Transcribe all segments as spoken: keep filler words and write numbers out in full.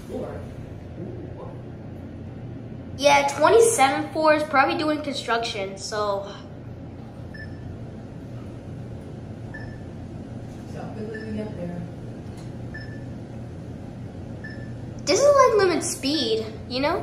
floor. Ooh. Yeah, twenty-seven floor is probably doing construction, so. So quickly we get there. This is like limit speed, you know?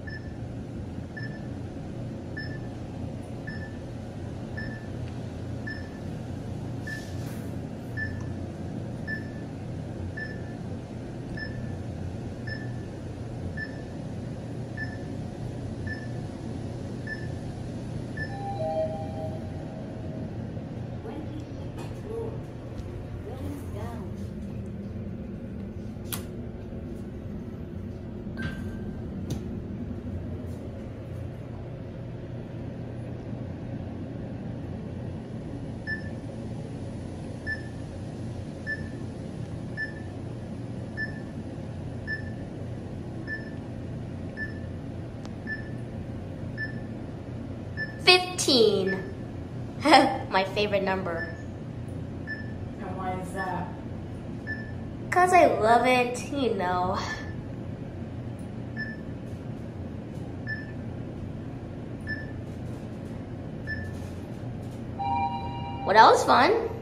fifteen. My favorite number. And why is that? Cause I love it, you know. Well, that was fun.